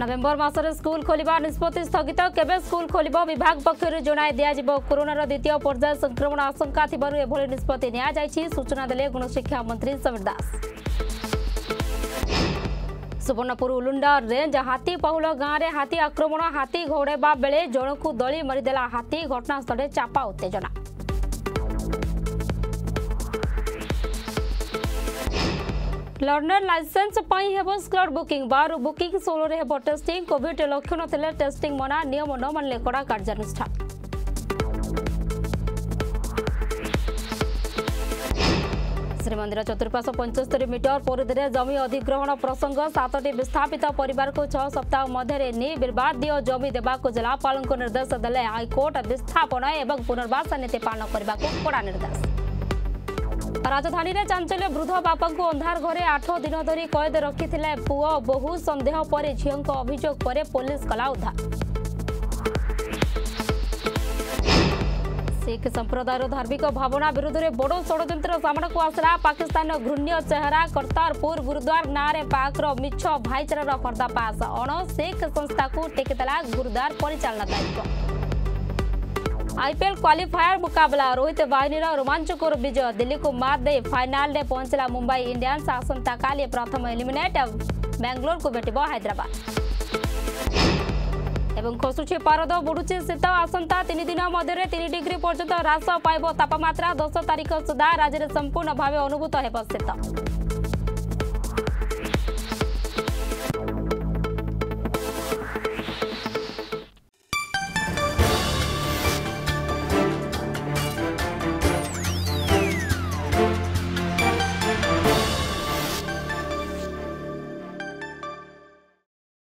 नवेम्बर मासरे school खोलिबा निष्पत्ति स्थगित केबे स्कूल खोलिबो विभाग पक्षरु जणाई दिया जिवो कोरोनार द्वितीय पर्याय संक्रमण आशंका थिबारु एभଳି निष्पत्ति निया जायछि सूचना देले गणशिक्षा मंत्री समीर दास। सुवर्णपुर उलुंडा रेंज हाथी पाहुल गाँव में हाथी आक्रमण हाथी घौड़ेबा बेले जनकू दली मरीदेला हाथी घटनास्थल चापा उत्तेजना। लर्नर लाइसेंस हेबो स्लॉट बुकिंग बार बुकिंग 16 रे हेबो टेस्टिंग कोविड लक्षण थिले टेस्टिंग मना नियम न मानले कड़ा कार्यानुष्ठान। श्रीमंदिर चतुर्पाश 75 मीटर परिधि जमी अधिग्रहण प्रसंग 7टी विस्थापित परिवार को 6 सप्ताह मध्य निर्बाध जमी देवाक जिलापाल निर्देश देले हाईकोर्ट विस्थापन एवं पुनर्वास नीति पालन करने को कड़ा निर्देश। राजधानी रे चांचल्य वृद्ध बापा को अंधार घरे 8 दिन धरी कैद रखिथिले पुओ बहु संदेह पर झील अभियोग पर पुलिस कला उद्धार। सिख संप्रदायर धार्मिक भावना विरुद्ध में बड़ षड्यंत्र सामना को आसला पाकिस्तान घृण्य चेहरा करतारपुर गुरुद्वार नारे पाकर मिछ भाईचारार पर्दाफाश अण सिख संस्था को टेकिदेला गुरुद्वार परिचालना दायित्व। आईपीएल क्वालिफायर मुकाबला रोहित बाहिनीर रोमांचकर विजय दिल्ली को मात दे फाइनाल में पहुंचला मुंबई इंडियंस आसंता काली प्रथम एलिमिनेट बेंगलोर को भेटिबो हैदराबाद। एवं खसुची पारद बढ़ुची शीत आसंता 3 दिन मध्य 3 डिग्री पर्यंत ह्रास पाइब तापमात्रा 10 तारिख सुधा राज्य में संपूर्ण भाव अनुभूत हेब शीत।